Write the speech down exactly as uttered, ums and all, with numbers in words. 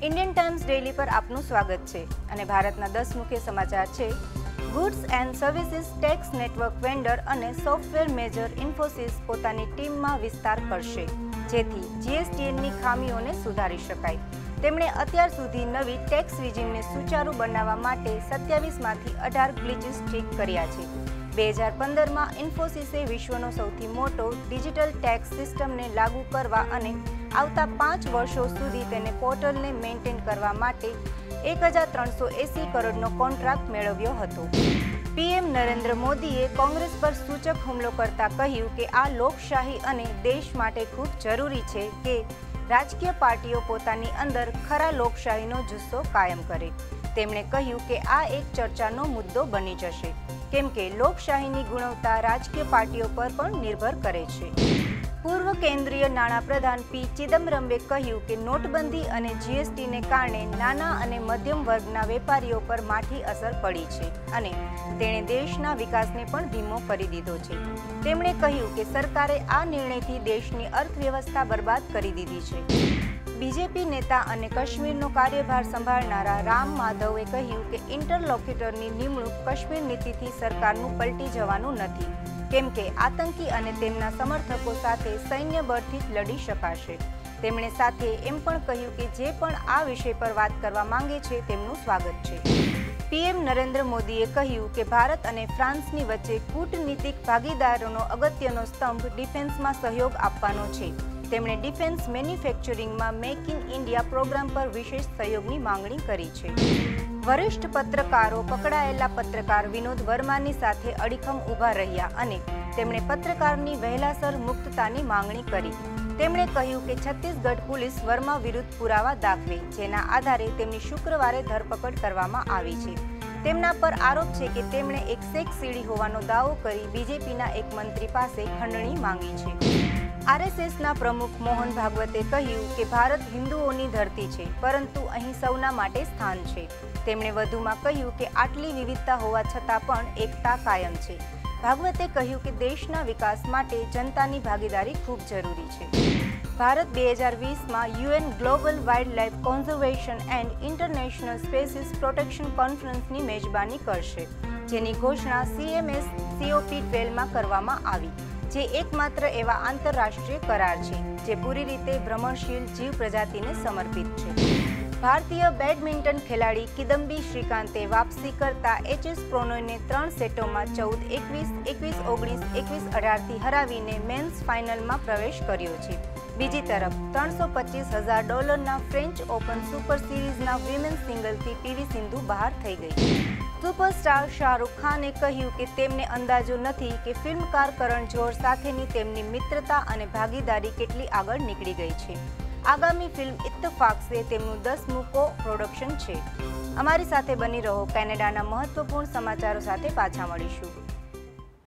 Indian times daily पर आपનું સ્વાગત છે અને ભારતના દસ મુખ્ય સમાચાર છે। Goods and services tax network vendor અને સોફ્ટવેર મેજર ઇન્ફોસિસ પોતાની ટીમમાં વિસ્તાર કરશે જેથી જીએસટીએનની ખામીઓને સુધારી શકાય। તેમણે અત્યાર સુધી નવી ટેક્સ રિજીમને સુચારુ બનાવવા માટે સત્યાવીસ માંથી અઢાર ગ્લિચીસ ઠીક કર્યા છે। બે હજાર પંદરમાં ઇન્ફોસિસે વિશ્વનો સૌથી મોટો ડિજિટલ ટેક્સ સિસ્ટમને લાગુ કરવા અને આવતા પાંચ વર્ષો સુધી તેને પોર્ટલને મેન્ટેન કરવા માટે એક હજાર ત્રણસો એસી કરોડનો કોન્ટ્રાક્ટ મેળવ્યો હતો। પીએમ નરેન્દ્ર મોદીએ કોંગ્રેસ પર સૂચક હુમલો કરતા કહ્યું કે આ લોકશાહી અને દેશ માટે ખૂબ જરૂરી છે કે રાજકીય પાર્ટીઓ પોતાની અંદર ખરા લોકશાહીનો જુસ્સો કાયમ કરે। તેમણે કહ્યું કે આ એક ચર્ચાનો મુદ્દો બની જશે કેમ કે લોકશાહીની ગુણવત્તા રાજકીય પાર્ટીઓ પર પણ નિર્ભર કરે છે। પૂર્વ કેન્દ્રીય નાણાં પ્રધાન પી ચિદમ્બરમે કહ્યું કે નોટબંધી અને જીએસટીને કારણે નાના અને મધ્યમ વર્ગના વેપારીઓ પર માઠી અસર પડી છે અને તેણે દેશના વિકાસને પણ ધીમો કરી દીધો છે। તેમણે કહ્યું કે સરકારે આ નિર્ણયથી દેશની અર્થવ્યવસ્થા બરબાદ કરી દીધી છે। બીજેપી નેતા અને કાશ્મીરનો કાર્યભાર સંભાળનારા રામ માધવે કહ્યું કે ઇન્ટરલોક્યુટરની નિમણૂક કાશ્મીર નીતિથી સરકારનું પલટી જવાનું નથી કેમ કે આતંકી અને તેમના સમર્થકો સાથે સૈન્ય બળથી જ લડી શકાશે। તેમણે સાથે એમ પણ કહ્યું કે જે પણ આ વિષય પર વાત કરવા માંગે છે તેમનું સ્વાગત છે। પીએમ નરેન્દ્ર મોદીએ કહ્યું કે ભારત અને ફ્રાન્સની વચ્ચે કૂટનીતિક ભાગીદારીનો અગત્યનો સ્તંભ ડિફેન્સમાં સહયોગ આપવાનો છે। તેમણે ડિફેન્સ મેન્યુફેક્ચરિંગમાં મેક ઇન ઇન્ડિયા પ્રોગ્રામ પર વિશેષ સહયોગની માંગણી કરી છે। વરિષ્ઠ પત્રકારો પકડાયેલા પત્રકાર વિનોદ વર્માની સાથે અડીખમ ઊભા રહ્યા અને તેમણે પત્રકારની વહેલાસર મુક્તતાની માંગણી કરી। તેમણે કહ્યું કે છત્તીસગઢ પોલીસ વર્મા વિરુદ્ધ પુરાવા દાખવે જેના આધારે તેમની શુક્રવારે ધરપકડ કરવામાં આવી છે। તેમના પર આરોપ છે કે તેમણે એક સેક્સ સીડી હોવાનો દાવો કરી બીજેપીના એક મંત્રી પાસે ખંડણી માંગી છે। આરએસએસના પ્રમુખ મોહન ભાગવતે કહ્યું કે ભારત હિન્દુઓની ધરતી છે પરંતુ અહીં સૌના માટે સ્થાન છે। તેમણે વધુમાં કહ્યું કે આટલી વિવિધતા હોવા છતાં પણ એકતા કાયમ છે। ભાગવતે કહ્યું કે દેશના વિકાસ માટે જનતાની ભાગીદારી ખૂબ જરૂરી છે। ભારત બે હજાર વીસમાં UN global wildlife conservation and international species protection કોન્ફરન્સની મેજબાની કરશે જેની ઘોષણા સીએમએસ સીઓપી ટ્વેલ્વમાં કરવામાં આવી જે એકમાત્ર એવા આંતરરાષ્ટ્રીય કરાર છે જે પૂરી રીતે ભ્રમણશીલ જીવ પ્રજાતિને સમર્પિત છે। ભારતીય બેડમિન્ટન ખેલાડી કિદમ્બી શ્રીકાંતે વાપસી કરતા એચએસ પ્રોનોયને ત્રણ સેટોમાં ચૌદ એકવીસ એકવીસ ઓગણીસ એકવીસ અઢારથી હરાવીને મેન્સ ફાઇનલમાં પ્રવેશ કર્યો છે। બીજી તરફ ત્રણસો પચીસ હજાર ડોલરના ફ્રેન્ચ ઓપન સુપર સિરીઝના વિમેન્સ સિંગલથી પીવી સિંધુ બહાર થઈ ગઈ। સુપરસ્ટાર શાહરૂખ ખાને કહ્યું કે તેમને અંદાજો નથી કે ફિલ્મકાર કરણ જોહર સાથેની તેમની મિત્રતા અને ભાગીદારી કેટલી આગળ નીકળી ગઈ છે। આગામી ફિલ્મ ઇત્તફાક સે તેમનું દસમું કો પ્રોડક્શન છે। અમારી સાથે બની રહો। કેનેડાના મહત્વપૂર્ણ સમાચારો સાથે પાછા મળીશું।